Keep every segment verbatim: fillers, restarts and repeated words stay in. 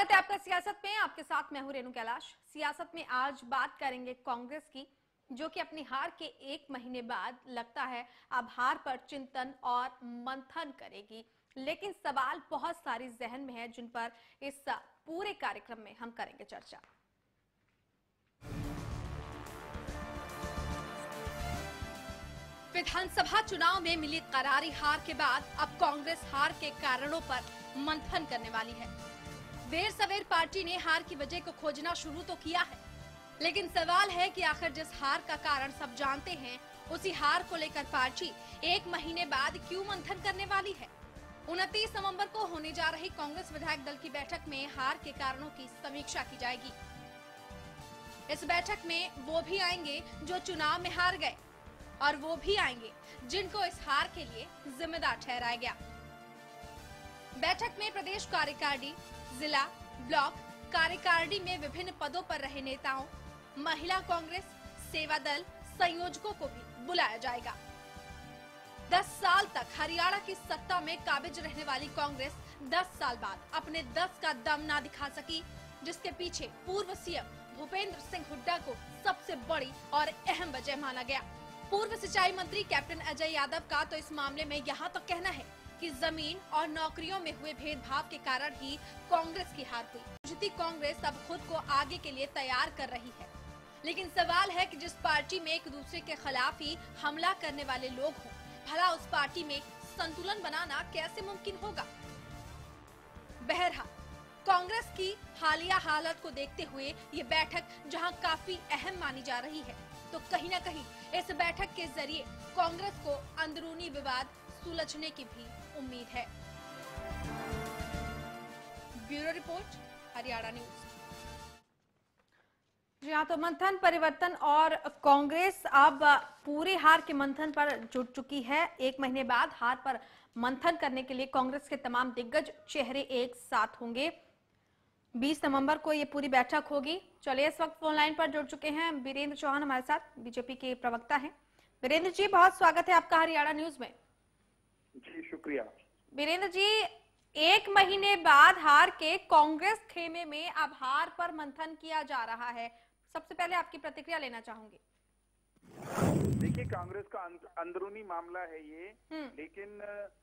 स्वागत है आपका सियासत में। आपके साथ मैं हूं रेणु कैलाश। सियासत में आज बात करेंगे कांग्रेस की, जो कि अपनी हार के एक महीने बाद लगता है अब हार पर चिंतन और मंथन करेगी। लेकिन सवाल बहुत सारी जहन में है, जिन पर इस पूरे कार्यक्रम में हम करेंगे चर्चा। विधानसभा चुनाव में मिली करारी हार के बाद अब कांग्रेस हार के कारणों पर मंथन करने वाली है। देर सवेर पार्टी ने हार की वजह को खोजना शुरू तो किया है, लेकिन सवाल है कि आखिर जिस हार का कारण सब जानते हैं, उसी हार को लेकर पार्टी एक महीने बाद क्यों मंथन करने वाली है। उनतीस नवंबर को होने जा रही कांग्रेस विधायक दल की बैठक में हार के कारणों की समीक्षा की जाएगी। इस बैठक में वो भी आएंगे जो चुनाव में हार गए, और वो भी आएंगे जिनको इस हार के लिए जिम्मेदार ठहराया गया। बैठक में प्रदेश कार्यकारिणी, जिला, ब्लॉक कार्यकारिणी में विभिन्न पदों पर रहे नेताओं, महिला कांग्रेस, सेवा दल, संयोजकों को भी बुलाया जाएगा। दस साल तक हरियाणा की सत्ता में काबिज रहने वाली कांग्रेस दस साल बाद अपने दस का दम ना दिखा सकी, जिसके पीछे पूर्व सीएम भूपेंद्र सिंह हुड्डा को सबसे बड़ी और अहम वजह माना गया। पूर्व सिंचाई मंत्री कैप्टन अजय यादव का तो इस मामले में यहाँ तक कहना है कि जमीन और नौकरियों में हुए भेदभाव के कारण ही कांग्रेस की हार हुई। जीती कांग्रेस अब खुद को आगे के लिए तैयार कर रही है, लेकिन सवाल है कि जिस पार्टी में एक दूसरे के खिलाफ ही हमला करने वाले लोग हों, भला उस पार्टी में संतुलन बनाना कैसे मुमकिन होगा। बहरहाल कांग्रेस की हालिया हालत को देखते हुए ये बैठक जहां काफी अहम मानी जा रही है, तो कहीं न कहीं इस बैठक के जरिए कांग्रेस को अंदरूनी विवाद सुलझने की भी उम्मीद है। Bureau report, Haryana news. जी हाँ, तो मंथन, परिवर्तन और कांग्रेस अब पूरी हार के मंथन पर जुट चुकी है। एक महीने बाद हार पर मंथन करने के लिए कांग्रेस के तमाम दिग्गज चेहरे एक साथ होंगे। बीस नवंबर को ये पूरी बैठक होगी। चलिए, इस वक्त फोन लाइन पर जुड़ चुके हैं वीरेंद्र चौहान, हमारे साथ बीजेपी के प्रवक्ता हैं। वीरेंद्र जी, बहुत स्वागत है आपका हरियाणा न्यूज में। जी शुक्रिया। वीरेंद्र जी, एक महीने बाद हार के कांग्रेस खेमे में अब हार पर मंथन किया जा रहा है। सबसे पहले आपकी प्रतिक्रिया लेना चाहूंगी। देखिए, कांग्रेस का अंदरूनी मामला है ये, लेकिन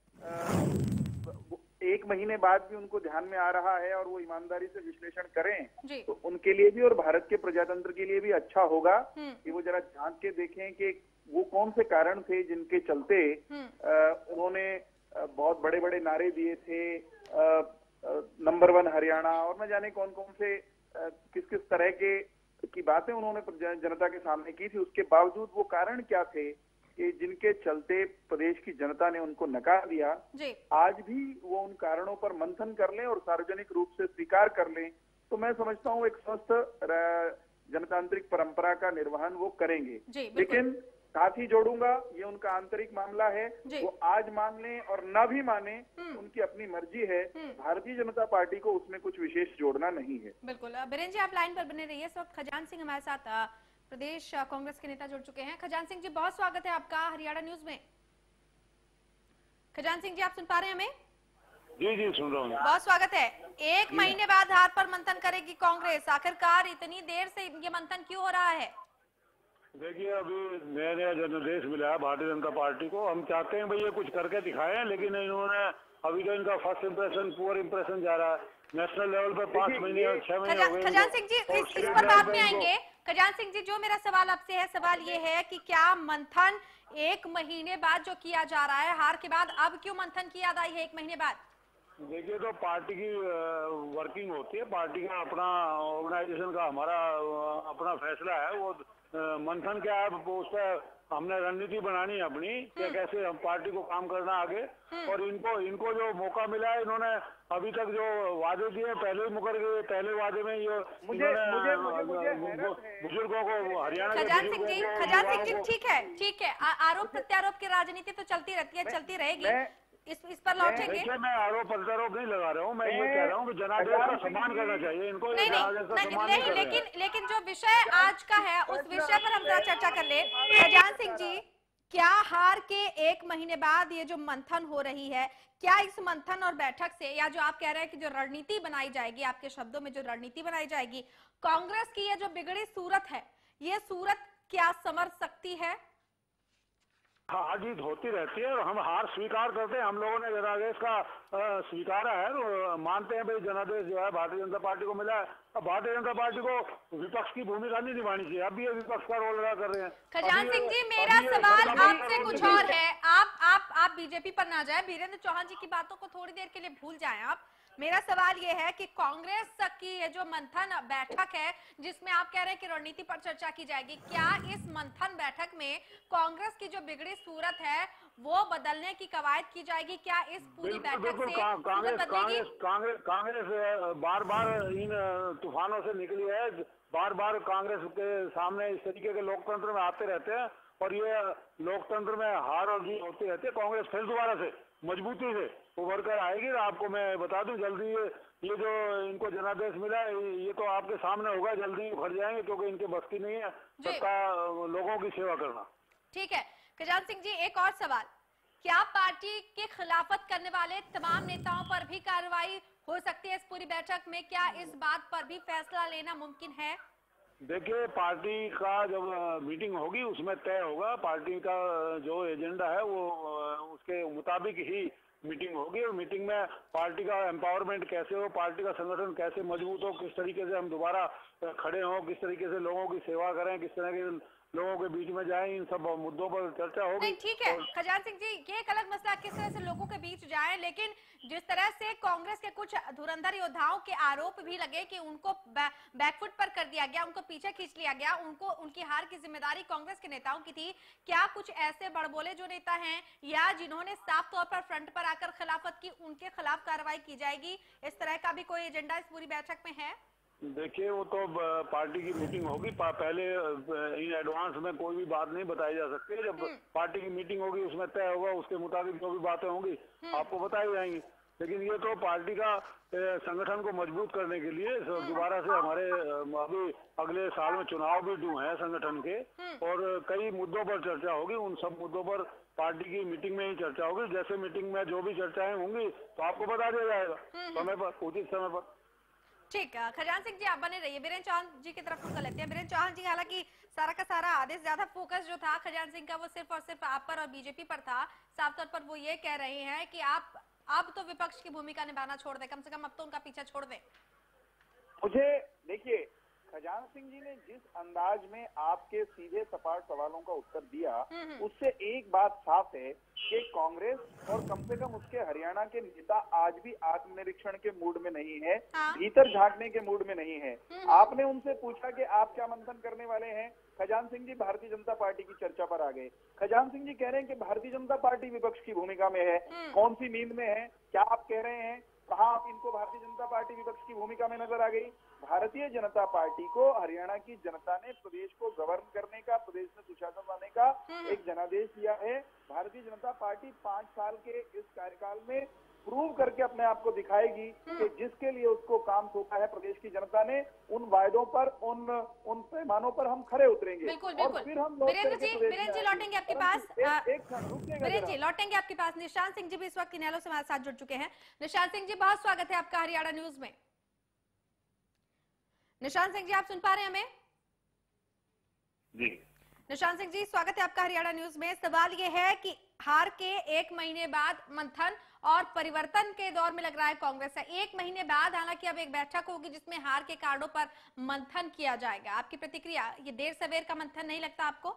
एक महीने बाद भी उनको ध्यान में आ रहा है और वो ईमानदारी से विश्लेषण करें तो उनके लिए भी और भारत के प्रजातंत्र के लिए भी अच्छा होगा कि वो जरा झांक के देखें कि वो कौन से कारण थे जिनके चलते उन्होंने बहुत बड़े बड़े नारे दिए थे, नंबर वन हरियाणा, और न जाने कौन कौन से किस किस तरह के की बातें उन्होंने जनता के सामने की थी। उसके बावजूद वो कारण क्या थे कि जिनके चलते प्रदेश की जनता ने उनको नकार दिया। आज भी वो उन कारणों पर मंथन कर लें और सार्वजनिक रूप से स्वीकार कर लें, तो मैं समझता हूँ एक स्वस्थ जनतांत्रिक परंपरा का निर्वहन वो करेंगे। लेकिन साथ ही जोड़ूंगा, ये उनका आंतरिक मामला है, वो आज मान लें और न भी माने, उनकी अपनी मर्जी है। भारतीय जनता पार्टी को उसमें कुछ विशेष जोड़ना नहीं है। बिल्कुल। बीरेंद्र जी, आप लाइन पर बने रहिए। इस वक्त खजान सिंह हमारे साथ प्रदेश कांग्रेस के नेता जुड़ चुके हैं। खजान सिंह जी, बहुत स्वागत है आपका हरियाणा न्यूज में। खजान सिंह जी, आप सुन पा रहे हैं हमें? जी जी सुन रहा हूँ। बहुत स्वागत है। एक महीने बाद हार पर मंथन करेगी कांग्रेस। आखिरकार इतनी देर से ये मंथन क्यों हो रहा है? देखिए, अभी नया नया निर्देश मिला है भारतीय जनता पार्टी को। हम चाहते हैं भैया कुछ करके दिखाएं, लेकिन इन्होंने अभी तो इनका फर्स्ट इम्प्रेशन, पुअर इम्प्रेशन जा रहा है। नेशनल लेवल पर पांच महीने और छह महीने हो गए। खजान सिंह जी, इस, इस पर बाद में आएंगे। खजान सिंह जी, जो मेरा सवाल आपसे है, सवाल ये है कि क्या मंथन एक महीने बाद जो किया जा रहा है हार के बाद, अब क्यों मंथन की याद आई है एक महीने बाद? देखिए, तो पार्टी की वर्किंग होती है, पार्टी का अपना ऑर्गेनाइजेशन का हमारा अपना फैसला है। वो मंथन क्या है, उस पर हमने रणनीति बनानी है अपनी कि कैसे हम पार्टी को काम करना आगे। और इनको इनको जो मौका मिला है, इन्होंने अभी तक जो वादे दिए पहले ही मुकर गए। पहले वादे में ये बुजुर्गों को हरियाणा के खजान सिंह जी, खजान सिंह जी, ठीक है ठीक है, आरोप प्रत्यारोप की राजनीति तो चलती रहती है, चलती रहेगी। इस इस पर लौटेंगे। देखिए, मैं आरोप प्रत्यारोप नहीं लगा रहा हूँ, मैं ये कह रहा हूँ कि जनादेश का सम्मान करना चाहिए इनको। नहीं नहीं, नहीं, नहीं लेकिन लेकिन जो विषय आज का है उस विषय पर हम जरा चर्चा कर ले। खजान सिंह जी, क्या हार के एक महीने बाद ये जो मंथन हो रही है, क्या इस मंथन और बैठक से, या जो आप कह रहे हैं कि जो रणनीति बनाई जाएगी, आपके शब्दों में जो रणनीति बनाई जाएगी, कांग्रेस की ये जो बिगड़ी सूरत है, ये सूरत क्या संवर सकती है? हार जीत होती रहती है और हम हार स्वीकार करते हैं। हम लोगों ने जनादेश का स्वीकारा है, तो मानते हैं भाई जनादेश जो है भारतीय जनता पार्टी को मिला है। अब भारतीय जनता पार्टी को विपक्ष की भूमिका नहीं निभानी चाहिए। अब ये विपक्ष का रोल अदा कर रहे हैं। खजान सिंह जी, मेरा सवाल आपसे कुछ और है। आप आप आप बीजेपी पर ना जाए, वीरेंद्र चौहान जी की बातों को थोड़ी देर के लिए भूल जाएं आप। मेरा सवाल ये है कि कांग्रेस की ये जो मंथन बैठक है, जिसमें आप कह रहे हैं कि रणनीति पर चर्चा की जाएगी, क्या इस मंथन बैठक में कांग्रेस की जो बिगड़ी सूरत है वो बदलने की कवायद की जाएगी? क्या इस पूरी बैठक से कांग्रेस कांग्रेस कांग्रेस कांग्रेस बार बार इन तूफानों से निकली है, बार बार कांग्रेस के सामने इस तरीके के लोकतंत्र में आते रहते हैं और ये लोकतंत्र में हार और जीत होती रहती है। कांग्रेस फिर दोबारा से मजबूती से उभर कर आएगी। आपको मैं बता दूं, जल्दी ये ये जो इनको जनादेश मिला है, ये तो आपके सामने होगा, जल्दी उभर जाएंगे, क्योंकि इनके बस की नहीं है सत्ता लोगों की सेवा करना। ठीक है खजान सिंह जी, एक और सवाल, क्या पार्टी के खिलाफत करने वाले तमाम नेताओं पर भी कार्रवाई हो सकती है इस पूरी बैठक में? क्या इस बात पर भी फैसला लेना मुमकिन है? देखिए, पार्टी का जब मीटिंग होगी उसमें तय होगा। पार्टी का जो एजेंडा है वो उसके मुताबिक ही मीटिंग होगी और मीटिंग में पार्टी का एम्पावरमेंट कैसे हो, पार्टी का संगठन कैसे मजबूत हो, किस तरीके से हम दोबारा खड़े हों, किस तरीके से लोगों की सेवा करें, किस तरह के लोगों के बीच में जाएं, इन सब मुद्दों पर चर्चा होगी। ठीक है खजान सिंह जी, ये एक अलग मसला किस तरह से लोगों के बीच जाएं, लेकिन जिस तरह से कांग्रेस के कुछ धुरंधर योद्धाओं के आरोप भी लगे कि उनको बैकफुट पर कर दिया गया, उनको पीछे खींच लिया गया, उनको उनकी हार की जिम्मेदारी कांग्रेस के नेताओं की थी, क्या कुछ ऐसे बड़बोले जो नेता हैं या जिन्होंने साफ तौर पर फ्रंट पर आकर खिलाफत की, उनके खिलाफ कार्रवाई की जाएगी? इस तरह का भी कोई एजेंडा इस पूरी बैठक में है? देखिए, वो तो पार्टी की मीटिंग होगी, पहले इन एडवांस में कोई भी बात नहीं बताई जा सकती। जब पार्टी की मीटिंग होगी उसमें तय होगा, उसके मुताबिक जो भी बातें होंगी आपको बताई जाएंगी। लेकिन ये तो पार्टी का संगठन को मजबूत करने के लिए दोबारा से हमारे अभी अगले साल में चुनाव भी डू है संगठन के, और कई मुद्दों पर चर्चा होगी। उन सब मुद्दों पर पार्टी की मीटिंग में ही चर्चा होगी। जैसे मीटिंग में जो भी चर्चाएं होंगी तो आपको बता दिया जाएगा समय पर, उचित समय पर। ठीक है खजान सिंह जी, आप बने रहिए। वीरेंद्र चौहान जी की तरफ फोकस लेते हैं। वीरेंद्र चौहान जी, हालांकि सारा का सारा आदेश, ज्यादा फोकस जो था खजान सिंह का वो सिर्फ और सिर्फ आप पर और बीजेपी पर था। साफ तौर पर वो ये कह रहे हैं कि आप अब तो विपक्ष की भूमिका निभाना छोड़ दे, कम से कम अब तो उनका पीछा छोड़ दे। मुझे देखिए, खजान सिंह जी ने जिस अंदाज में आपके सीधे सपाट सवालों का उत्तर दिया, उससे एक बात साफ है कि कांग्रेस और कम से कम उसके हरियाणा के नेता आज भी आत्मनिरीक्षण के मूड में नहीं है, हाँ? भीतर झांकने के मूड में नहीं है। आपने उनसे पूछा कि आप क्या मंथन करने वाले हैं, खजान सिंह जी भारतीय जनता पार्टी की चर्चा पर आ गए। खजान सिंह जी कह रहे हैं कि भारतीय जनता पार्टी विपक्ष की भूमिका में है। कौन सी नींद में है, क्या आप कह रहे हैं? कहा आप इनको भारतीय जनता पार्टी विपक्ष की भूमिका में नजर आ गई? भारतीय जनता पार्टी को हरियाणा की जनता ने प्रदेश को गवर्न करने का, प्रदेश में सुशासन लाने का एक जनादेश दिया है। भारतीय जनता पार्टी पांच साल के इस कार्यकाल में प्रूव करके अपने आप को दिखाएगी कि जिसके लिए उसको काम सौंपा है प्रदेश की जनता ने, उन वायदों पर, उन उन पैमानों पर हम खड़े उतरेंगे। बिल्कुल, बिल्कुल। और फिर हम वीरेंद्र जी वीरेंद्र जी लौटेंगे आपके पास। वीरेंद्र जी लौटेंगे आपके पास। निशांत सिंह जी भी इस वक्त इनेलो से हमारे साथ जुड़ चुके हैं। निशांत सिंह जी, बहुत स्वागत है आपका हरियाणा न्यूज में। निशांत सिंह जी, आप सुन पा रहे हैं हमें? जी निशांत सिंह जी, स्वागत है आपका हरियाणा न्यूज में। सवाल ये है कि हार के एक महीने बाद मंथन और परिवर्तन के दौर में लग रहा है कांग्रेस है। एक महीने बाद हालांकि अब एक बैठक होगी जिसमें हार के कारणों पर मंथन किया जाएगा। आपकी प्रतिक्रिया, ये देर सवेर का मंथन नहीं लगता आपको?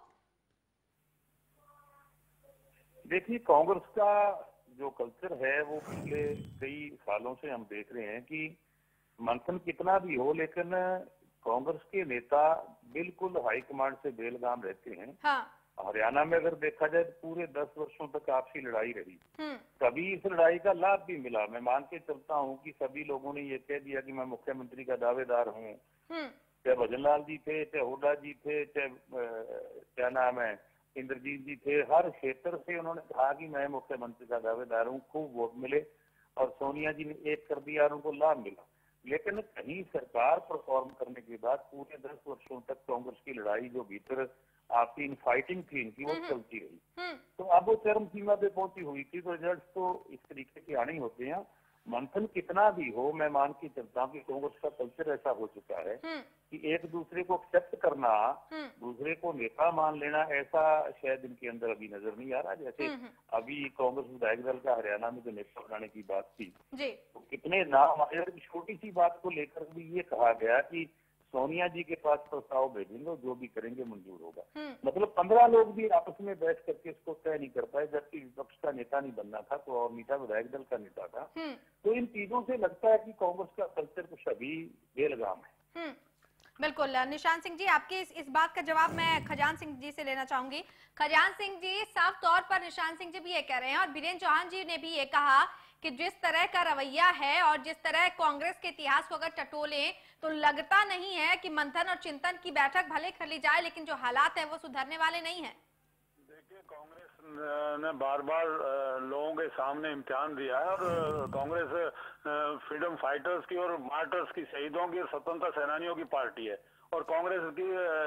देखिए, कांग्रेस का जो कल्चर है वो पिछले कई सालों से हम देख रहे हैं कि मंथन कितना भी हो, लेकिन कांग्रेस के नेता बिल्कुल हाईकमांड से बेलगाम रहते हैं। हाँ। हरियाणा में अगर देखा जाए तो पूरे दस वर्षों तक आपसी लड़ाई रही। कभी इस लड़ाई का लाभ भी मिला। मैं मान के चलता हूँ कि सभी लोगों ने ये कह दिया कि मैं मुख्यमंत्री का दावेदार हूँ, चाहे भजनलाल जी थे, चाहे हुड्डा जी थे, चाहे क्या नाम है इंद्रजीत जी थे, हर क्षेत्र से उन्होंने कहा कि मैं मुख्यमंत्री का दावेदार हूँ। खूब वोट मिले और सोनिया जी ने एक कर दिया और उनको लाभ मिला। लेकिन कहीं सरकार परफॉर्म करने के बाद पूरे दस वर्षों तक कांग्रेस की लड़ाई जो भीतर आपकी इन फाइटिंग थी इनकी वो चलती रही। तो अब वो चरम सीमा पे पहुंची हुई थी, तो रिजल्ट तो इस तरीके के आने ही होते हैं। मंथन कितना भी हो, मैं मान के चलता हूँ कि कांग्रेस का कल्चर ऐसा हो चुका है कि एक दूसरे को एक्सेप्ट करना, दूसरे को नेता मान लेना, ऐसा शायद इनके अंदर अभी नजर नहीं आ रहा। जैसे अभी कांग्रेस विधायक दल का हरियाणा में जो नेता बनाने की बात थी, तो कितने नाम आए। छोटी सी बात को लेकर भी ये कहा गया कि सोनिया जी के पास प्रस्ताव भेजेंगे, जो भी करेंगे मंजूर होगा। मतलब पंद्रह लोग भी आपस में बैठ करके इसको तय नहीं कर पाए, जबकि विपक्ष का नेता नहीं बनना था तो और मीठा विधायक दल का नेता था। तो इन चीजों से लगता है कि कांग्रेस का कल्चर कुछ अभी बेलगाम है। बिल्कुल। निशांत सिंह जी, आपकी इस, इस बात का जवाब मैं खजान सिंह जी से लेना चाहूंगी। खजान सिंह जी, साफ तौर पर निशांत सिंह जी भी ये कह रहे हैं और बीरेन चौहान जी ने भी ये कहा कि जिस तरह का रवैया है और जिस तरह कांग्रेस के इतिहास को अगर टटोले तो लगता नहीं है कि मंथन और चिंतन की बैठक भले कर ली जाए, लेकिन जो हालात है वो सुधरने वाले नहीं है। देखिए, कांग्रेस ने बार बार लोगों के सामने इम्तिहान दिया है और कांग्रेस फ्रीडम फाइटर्स की और मार्टर्स की, शहीदों की और स्वतंत्रता सेनानियों की पार्टी है और कांग्रेस की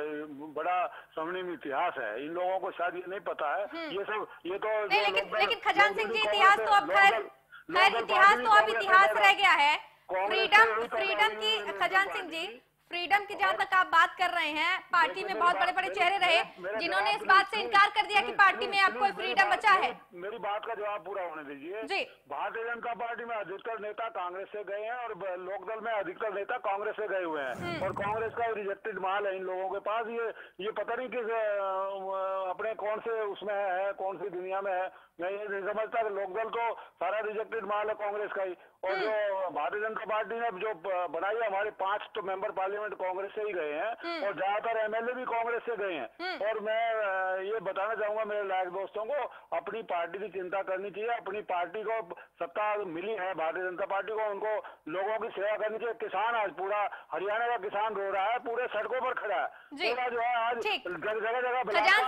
बड़ा स्वर्णिम इतिहास है। इन लोगों को शायद ये नहीं पता है। ये सब ये तो नहीं, लेकिन, लेकिन खजान सिंह जी, इतिहास तो अब खैर खैर इतिहास तो अब इतिहास रह गया है। फ्रीडम फ्रीडम की खजान सिंह जी, फ्रीडम की जहां तक आप बात कर रहे हैं, पार्टी में बहुत बड़े बड़े चेहरे रहे जिन्होंने इस बात से इनकार कर दिया कि पार्टी में अब कोई फ्रीडम बचा है। मेरी बात का जवाब पूरा होने दीजिए। भारतीय जनता पार्टी में अधिकतर नेता कांग्रेस से गए हैं और लोकदल में अधिकतर नेता कांग्रेस से गए हुए हैं और कांग्रेस का रिजेक्टेड माल है इन लोगों के पास। ये ये पता नहीं किस अपने कौन से उसमें है, कौन सी दुनिया में है। मैं ये नहीं समझता कि लोकदल तो सारा रिजेक्टेड माल है कांग्रेस का ही। और जो भारतीय जनता पार्टी ने जो बनाई है, हमारे पांच तो मेंबर पार्लियामेंट कांग्रेस से ही गए हैं और ज्यादातर एमएलए भी कांग्रेस से गए हैं। और मैं ये बताना चाहूंगा मेरे लायक दोस्तों को, अपनी पार्टी की चिंता करनी चाहिए। अपनी पार्टी को सत्ता मिली है, भारतीय जनता पार्टी को, उनको लोगों की सेवा करनी चाहिए। किसान आज पूरा हरियाणा का किसान रो रहा है, पूरे सड़कों पर खड़ा है पूरा, जो है आज जगह जगह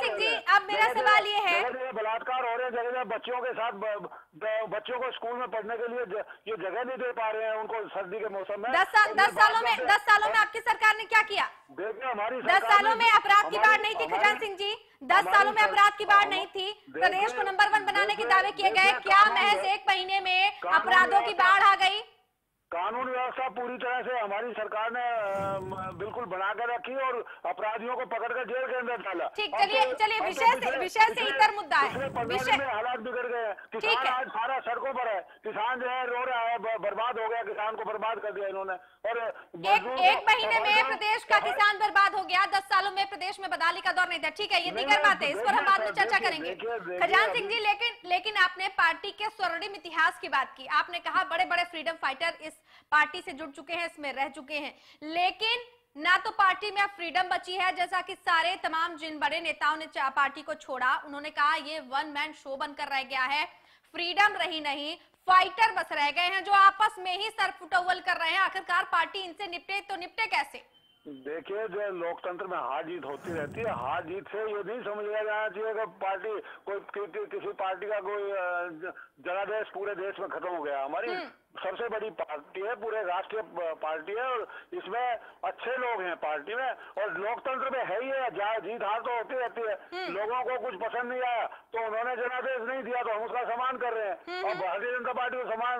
बलात्कार हो रहे हैं, जगह जगह बच्चों के साथ, बच्चों को स्कूल में पढ़ने के लिए ये जगह नहीं दे पा रहे हैं उनको सर्दी के मौसम में। दस साल दस सालों में दस सालों में आपकी सरकार ने क्या किया? देखिए, हमारी दस सालों में अपराध की बाढ़ नहीं थी खजान सिंह जी, दस सालों में अपराध की बाढ़ नहीं थी। प्रदेश को नंबर वन बनाने के दावे किए गए, क्या महज एक महीने में अपराधों की बाढ़ आ गई? कानून व्यवस्था पूरी तरह से हमारी सरकार ने बिल्कुल बना कर रखी और अपराधियों को पकड़कर जेल के अंदर डाला। ठीक, चलिए चलिए विषय से विषय से इतर मुद्दा है। विषय में हालात बिगड़ गए, किसान आज सारा सड़कों पर है, किसान जो है रो रहा है, बर्बाद हो गया, किसान को बर्बाद कर दिया इन्होंने। और एक, एक महीने में प्रदेश का किसान बर्बाद हो गया, दस सालों में प्रदेश में बदहाली का दौर नहीं था। ठीक है, ये दीगर बात है, इस पर हम बाद में चर्चा करेंगे। खजान सिंह जी, लेकिन लेकिन आपने पार्टी के स्वर्णिम इतिहास की बात की। आपने कहा बड़े बड़े फ्रीडम फाइटर इस पार्टी से जुड़ चुके हैं, इसमें रह चुके हैं, लेकिन ना तो पार्टी में अब फ्रीडम बची है, जैसा कि सारे तमाम जिन बड़े नेताओं ने पार्टी को छोड़ा, उन्होंने कहा ये वन मैन शो बनकर रह गया है। फ्रीडम रही नहीं, फाइटर बस रह गए हैं जो आपस में ही सर फुटौल कर रहे हैं। आखिरकार पार्टी इनसे निपटे तो निपटे कैसे? देखिए, जो लोकतंत्र में हार जीत होती रहती है, हार जीत से ये नहीं समझ लिया जाना चाहिए कि पार्टी कोई कि, कि, किसी पार्टी का कोई जनादेश पूरे देश में खत्म हो गया। हमारी सबसे बड़ी पार्टी है, पूरे राष्ट्रीय पार्टी है और इसमें अच्छे लोग हैं पार्टी में। और लोकतंत्र में है ही है, जीत हार तो होती रहती है। लोगों को कुछ पसंद नहीं आया तो उन्होंने जनादेश नहीं दिया तो हम उसका सम्मान कर रहे हैं, और भारतीय जनता पार्टी को समान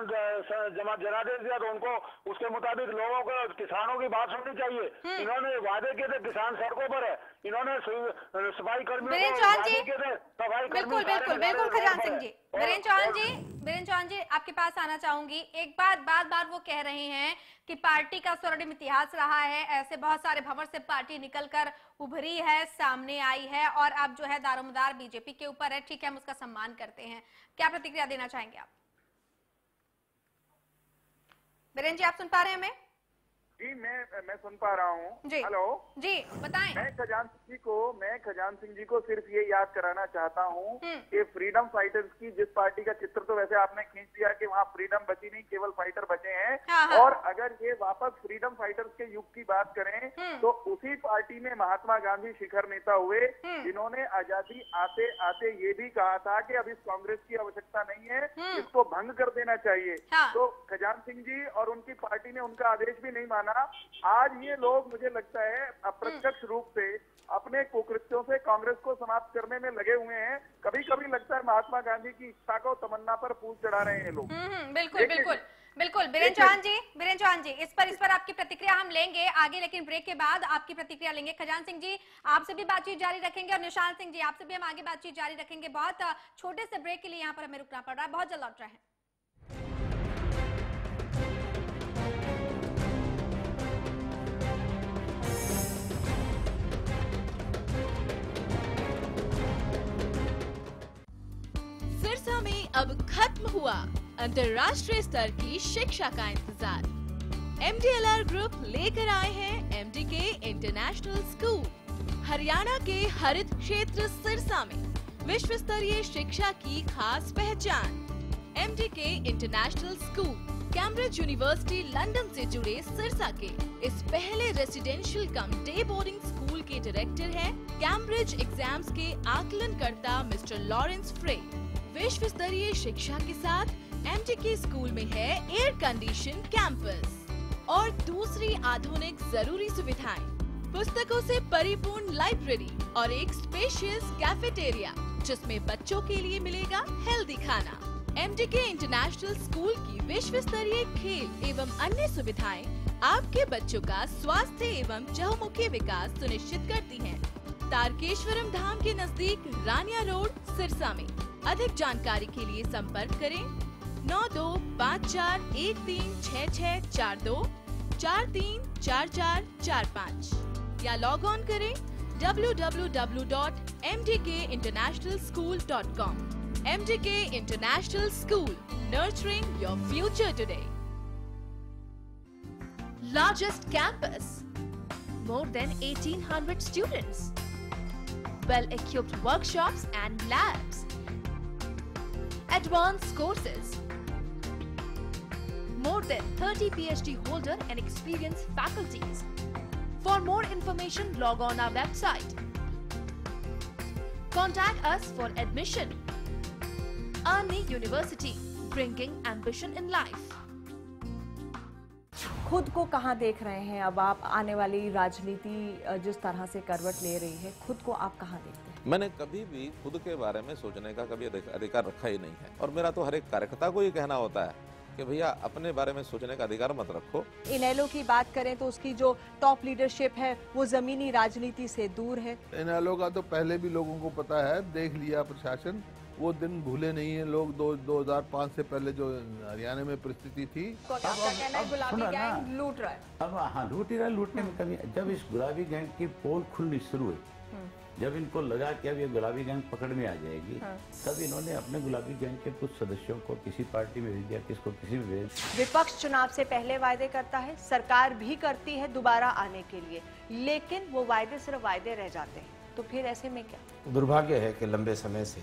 जनादेश दिया तो उनको उसके मुताबिक लोगों को, किसानों की बात सुननी चाहिए। इन्होंने वादे किए थे, किसान सड़कों पर है, इन्होंने सफाई कर्मियों को वादे किए थे, सफाई बिल्कुल बिल्कुल बिल्कुल खजान सिंह जी, बीरेन चौहान जी, बीरेन चौहान जी आपके पास आना चाहूंगी। एक बात बार बार वो कह रहे हैं कि पार्टी का स्वर्णिम इतिहास रहा है, ऐसे बहुत सारे भंवर से पार्टी निकलकर उभरी है, सामने आई है और अब जो है दारोमदार बीजेपी के ऊपर है। ठीक है, हम उसका सम्मान करते हैं। क्या प्रतिक्रिया देना चाहेंगे आप? बीरेन जी, आप सुन पा रहे हैं हमें? जी, मैं मैं सुन पा रहा हूँ। हेलो जी, बताएं। मैं खजान सिंह जी को मैं खजान सिंह जी को सिर्फ ये याद कराना चाहता हूँ कि फ्रीडम फाइटर्स की जिस पार्टी का चित्र तो वैसे आपने खींच दिया कि वहाँ फ्रीडम बची नहीं, केवल फाइटर बचे हैं। हाँ हाँ। और अगर ये वापस फ्रीडम फाइटर्स के युग की बात करें तो उसी पार्टी में महात्मा गांधी शिखर नेता हुए, जिन्होंने आजादी आते आते ये भी कहा था कि अब इस कांग्रेस की आवश्यकता नहीं है, इसको भंग कर देना चाहिए। तो खजान सिंह जी और उनकी पार्टी ने उनका आदेश भी नहीं माना माना। आज ये लोग मुझे लगता है अप्रत्यक्ष रूप से अपने कुकृत्यों से कांग्रेस को समाप्त करने में लगे हुए हैं। कभी कभी लगता है महात्मा गांधी की इच्छा को तमन्ना पर फूल चढ़ा रहे हैं लोग। बिल्कुल बिल्कुल बिल्कुल। बीरेन चौहान जी, बीरेन चौहान जी, इस पर इस पर आपकी प्रतिक्रिया हम लेंगे आगे, लेकिन ब्रेक के बाद आपकी प्रतिक्रिया लेंगे। खजान सिंह जी, आपसे भी बातचीत जारी रखेंगे और निशांत सिंह जी, आपसे भी हम आगे बातचीत जारी रखेंगे। बहुत छोटे से ब्रेक के लिए यहाँ पर हमें रुकना पड़ रहा है, बहुत जल्द लौट रहे हैं। सिरसा में अब खत्म हुआ अंतर्राष्ट्रीय स्तर की शिक्षा का इंतजार। M D L R group लेकर आए हैं M D K international school. Haryana के हरित क्षेत्र सिरसा में विश्व स्तरीय शिक्षा की खास पहचान। M D K international school Cambridge university London से जुड़े सिरसा के इस पहले residential cum day boarding school के डायरेक्टर हैं कैम्ब्रिज एग्जाम्स के आकलनकर्ता मिस्टर लॉरेंस फ्रे। विश्व स्तरीय शिक्षा के साथ एम डी के स्कूल में है एयर कंडीशन कैंपस और दूसरी आधुनिक जरूरी सुविधाएं, पुस्तकों से परिपूर्ण लाइब्रेरी और एक स्पेशियस कैफेटेरिया जिसमें बच्चों के लिए मिलेगा हेल्दी खाना। M D K international school की विश्व स्तरीय खेल एवं अन्य सुविधाएं आपके बच्चों का स्वास्थ्य एवं चहुमुखी विकास सुनिश्चित करती हैं। तारकेश्वरम धाम के नजदीक रानिया रोड सिरसा में। अधिक जानकारी के लिए संपर्क करें नौ दो पाँच चार एक तीन छः छः चार दो चार तीन चार चार चार पाँच या लॉग ऑन करें W W W dot M D K international school dot com. M D K international school, nurturing your future today. Largest campus, more than eighteen hundred students, well-equipped workshops and labs, advanced courses, more than thirty P H D holder and experienced faculties. For more information, log on our website. Contact us for admission. Army University, bringing ambition in life. खुद को कहाँ देख रहे हैं अब आप? आने वाली राजनीति जिस तरह से करवट ले रही है, खुद को आप कहाँ देखते हैं? मैंने कभी भी खुद के बारे में सोचने का कभी अधिकार रखा ही नहीं है और मेरा तो हर एक कार्यकर्ता को ये कहना होता है कि भैया अपने बारे में सोचने का अधिकार मत रखो। इनेलो की बात करें तो उसकी जो टॉप लीडरशिप है वो जमीनी राजनीति से दूर है। इनेलो का तो पहले भी लोगों को पता है, देख लिया प्रशासन, वो दिन भूले नहीं है लोग। दो दो हजार पाँच से पहले जो हरियाणा में परिस्थिति थी, तो क्या कहना है, गुलाबी गैंग लूट रहा है। अब हाँ लूट ही रहा है, लूटने में कमी। जब इस गुलाबी गैंग की पोल खुलनी शुरू हुई, जब इनको लगा कि अब ये गुलाबी गैंग पकड़ में आ जाएगी, हाँ। तब इन्होंने अपने गुलाबी गैंग के कुछ सदस्यों को किसी पार्टी में भेज दिया, किसको किसी में भेज। विपक्ष चुनाव से पहले वायदे करता है, सरकार भी करती है दोबारा आने के लिए, लेकिन वो वायदे सिर्फ वायदे रह जाते हैं। तो फिर ऐसे में क्या? दुर्भाग्य है कि लंबे समय से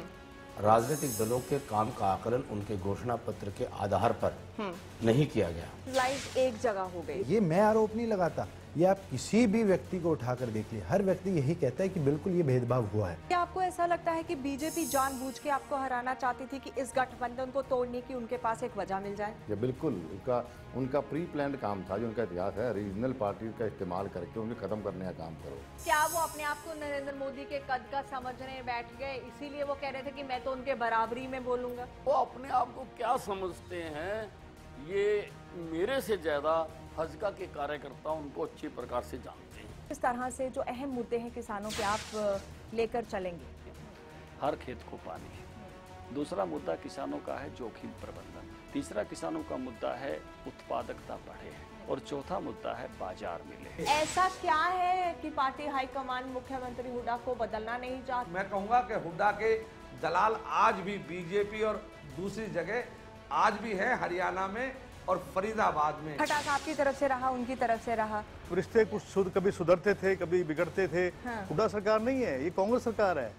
राजनीतिक दलों के काम का आकलन उनके घोषणा पत्र के आधार पर नहीं किया गया। लाइफ एक जगह हो गई। ये मैं आरोप नहीं लगाता, ये आप किसी भी व्यक्ति को उठाकर देख लीजिए, हर व्यक्ति यही कहता है कि बिल्कुल ये भेदभाव हुआ है। क्या आपको ऐसा लगता है कि बीजेपी जानबूझ के आपको हराना चाहती थी कि इस गठबंधन को तोड़ने की उनके पास एक वजह मिल जाए? ये बिल्कुल उनका उनका प्री प्लान्ड काम था, जो उनका इतिहास है। रीजनल पार्टी का इस्तेमाल करके उन्हें खत्म करने का काम करो। क्या वो अपने आप को नरेंद्र मोदी के कद का समझने बैठ गए, इसीलिए वो कह रहे थे कि मैं तो उनके बराबरी में बोलूंगा? वो अपने आप को क्या समझते हैं, ये मेरे से ज्यादा हजका के कार्यकर्ता उनको अच्छी प्रकार से जानते हैं। इस तरह से जो अहम मुद्दे हैं किसानों के, आप लेकर चलेंगे? हर खेत को पानी। दूसरा मुद्दा किसानों का है जोखिम प्रबंधन। तीसरा किसानों का मुद्दा है उत्पादकता बढ़े और चौथा मुद्दा है बाजार मिले। ऐसा क्या है कि पार्टी हाईकमान मुख्यमंत्री हुड्डा को बदलना नहीं चाहती? मैं कहूँगा कि हुड्डा के दलाल आज भी बीजेपी और दूसरी जगह आज भी है, हरियाणा में और फरीदाबाद में। खटास आपकी तरफ से रहा, उनकी तरफ से रहा। रिश्ते कुछ सुध, कभी सुधरते थे, कभी बिगड़ते थे। हाँ। हुड्डा सरकार नहीं है, ये कांग्रेस सरकार है।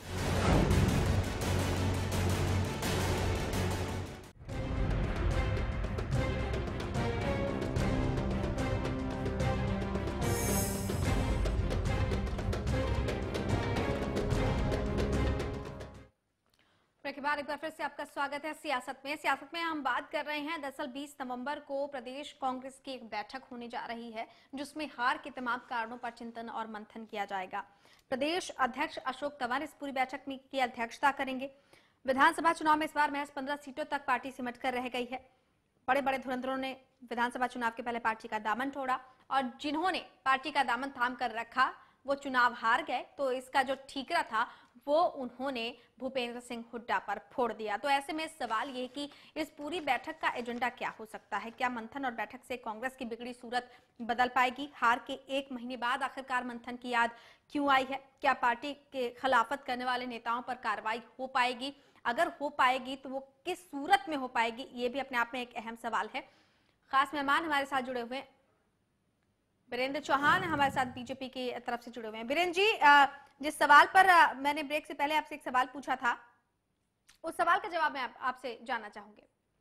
के बाद एक बार फिर से आपका स्वागत है सियासत में। सियासत में हम बात कर रहे हैं, दरअसल बीस नवंबर को प्रदेश कांग्रेस की एक बैठक होने जा रही है जिसमें हार के तमाम कारणों पर चिंतन और मंथन किया जाएगा। प्रदेश अध्यक्ष अशोक तंवर इस पूरी बैठक में की अध्यक्षता करेंगे। विधानसभा चुनाव में इस बार महज पंद्रह सीटों तक पार्टी सिमट कर रह गई है। बड़े बड़े धुरंधरों ने विधानसभा चुनाव के पहले पार्टी का दामन तोड़ा और जिन्होंने पार्टी का दामन थाम कर रखा वो चुनाव हार गए, तो इसका जो ठीकरा था वो उन्होंने भूपेंद्र सिंह हुड्डा पर फोड़ दिया। तो ऐसे में सवाल ये कि इस पूरी बैठक का एजेंडा क्या हो सकता है? क्या मंथन और बैठक से कांग्रेस की बिगड़ी सूरत बदल पाएगी? हार के एक महीने बाद आखिरकार मंथन की याद क्यों आई है? क्या पार्टी के खिलाफत करने वाले नेताओं पर कार्रवाई हो पाएगी? अगर हो पाएगी तो वो किस सूरत में हो पाएगी, ये भी अपने आप में एक अहम सवाल है। खास मेहमान हमारे साथ जुड़े हुए हैं, वीरेंद्र चौहान हमारे साथ बीजेपी की तरफ से जुड़े हुए हैं। वीरेंद्र जी, जिस सवाल पर मैंने ब्रेक से पहले आपसे एक सवाल पूछा था, उस सवाल का जवाब मैं आप, आपसे जानना चाहूंगी।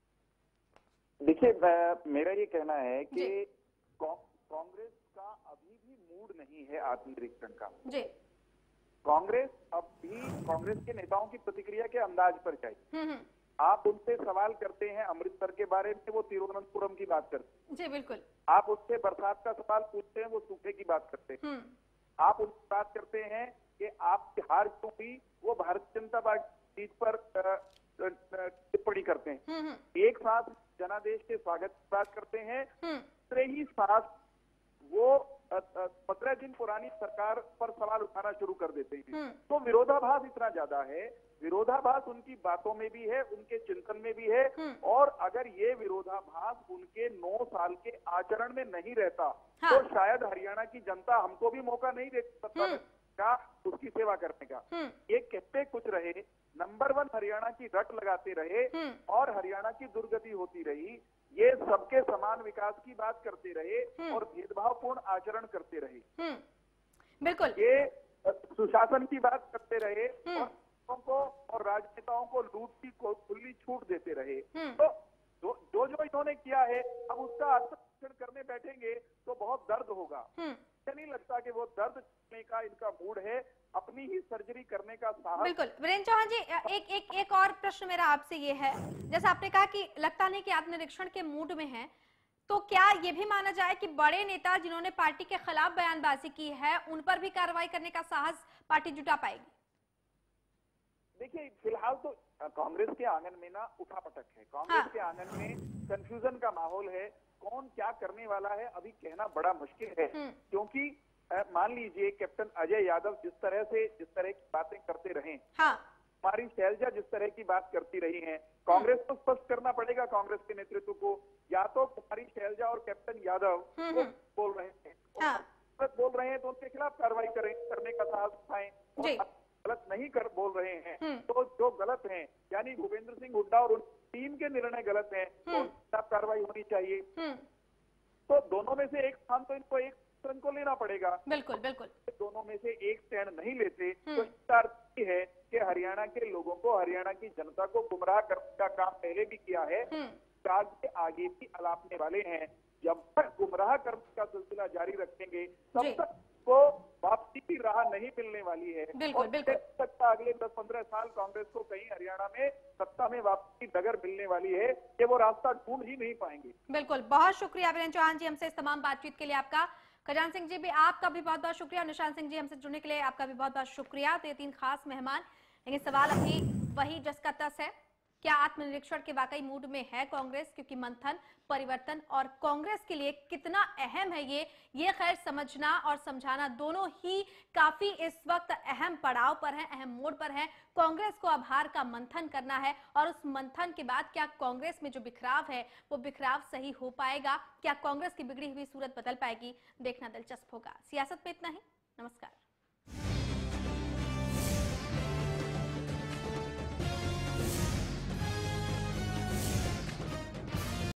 देखिए, मेरा ये कहना है कि कांग्रेस का अभी भी मूड नहीं है आत्मनिरीक्षण का। जी। कांग्रेस अब भी कांग्रेस के नेताओं की प्रतिक्रिया के अंदाज पर चाहिए। आप उनसे सवाल करते हैं अमृतसर के बारे में, वो तिरुवनंतपुरम की बात करते हैं। जी बिल्कुल। आप उससे बरसात का सवाल पूछते हैं, वो सूखे की बात करते हैं। आप उनसे बात करते हैं कि आपकी हार क्यों हुई, वो भारतीय जनता पार्टी जीत पर टिप्पणी करते हैं। एक साथ जनादेश के स्वागत की बात करते हैं, दूसरे ही साथ वो पंद्रह दिन पुरानी सरकार पर सवाल उठाना शुरू कर देते हैं। तो विरोधाभास इतना ज्यादा है, विरोधाभास उनकी बातों में भी है, उनके चिंतन में भी है। और अगर ये विरोधाभास उनके नौ साल के आचरण में नहीं रहता, हाँ। तो शायद हरियाणा की जनता हमको भी मौका नहीं दे सकता क्या उसकी सेवा करने का। ये कहते कुछ रहे, नंबर वन हरियाणा की रट लगाते रहे और हरियाणा की दुर्गति होती रही। ये सबके समान विकास की बात करते रहे और भेदभावपूर्ण आचरण करते रहे। बिल्कुल। ये सुशासन की बात करते रहे और को और राजनेताओं को लूट की खुली छूट देते रहे। तो जो जो जो इन्होंने किया है, अब उसका आत्मनिरीक्षण करने बैठेंगे तो बहुत दर्द होगा। मुझे नहीं लगता कि वो दर्द करने का इनका मूड है, अपनी ही सर्जरी करने का साहस। बिल्कुल। वीरेंद्र चौहान जी, एक एक एक और प्रश्न मेरा आपसे ये है, जैसा आपने कहा कि लगता नहीं कि आत्मनिरीक्षण के मूड में है, तो क्या ये भी माना जाए कि बड़े नेता जिन्होंने पार्टी के खिलाफ बयानबाजी की है उन पर भी कार्रवाई करने का साहस पार्टी जुटा पाएगी? देखिए, फिलहाल तो कांग्रेस के आंगन में ना उठापटक है, कांग्रेस हाँ। के आंगन में कंफ्यूजन का माहौल है। कौन क्या करने वाला है अभी कहना बड़ा मुश्किल है, क्योंकि मान लीजिए कैप्टन अजय यादव जिस तरह से जिस तरह की बातें करते रहे, हाँ। हमारी शैलजा जिस तरह की बात करती रही हैं, कांग्रेस को स्पष्ट करना पड़ेगा कांग्रेस के नेतृत्व को, या तो कुमारी शैलजा और कैप्टन यादव बोल रहे हैं, हाँ। बोल रहे हैं तो उनके खिलाफ कार्रवाई करें करने का साहस उठाएं। गलत नहीं कर बोल रहे हैं तो जो गलत हैं, यानी भूपेंद्र सिंह हुड्डा और उनकी टीम के निर्णय गलत हैं, तो उनके खिलाफ कार्रवाई होनी चाहिए। तो दोनों में से एक स्थान तो इनको एक स्टैंड को लेना पड़ेगा। बिल्कुल बिल्कुल। दोनों में से एक स्टैंड नहीं लेते तो इसका अर्थ है कि हरियाणा के लोगों को, हरियाणा की जनता को गुमराह करने का काम पहले भी किया है, आगे आगे भी अलापने वाले हैं। जब तक गुमराह करने का सिलसिला जारी रखेंगे तब तक को वापसी की राह नहीं मिलने वाली है। बिल्कुल बिल्कुल। सकता अगले दस पंद्रह साल कांग्रेस को कहीं हरियाणा में सत्ता में वापसी की डगर मिलने वाली है कि वो रास्ता ढूंढ ही नहीं पाएंगे। बिल्कुल, बहुत शुक्रिया वीरेंद्र चौहान जी हमसे इस तमाम बातचीत के लिए। आपका खजान सिंह जी भी आपका भी बहुत बहुत शुक्रिया, निशान सिंह जी हमसे जुड़ने के लिए आपका भी बहुत बहुत शुक्रिया। तो ये तीन खास मेहमान, लेकिन सवाल अभी वही जस का तस है, क्या आत्मनिरीक्षण के वाकई मूड में है कांग्रेस? क्योंकि मंथन, परिवर्तन और कांग्रेस के लिए कितना अहम है ये ये खैर समझना और समझाना दोनों ही काफी इस वक्त अहम पड़ाव पर है, अहम मोड पर है। कांग्रेस को अब हार का मंथन करना है और उस मंथन के बाद क्या कांग्रेस में जो बिखराव है वो बिखराव सही हो पाएगा? क्या कांग्रेस की बिगड़ी हुई सूरत बदल पाएगी? देखना दिलचस्प होगा। सियासत में इतना ही, नमस्कार।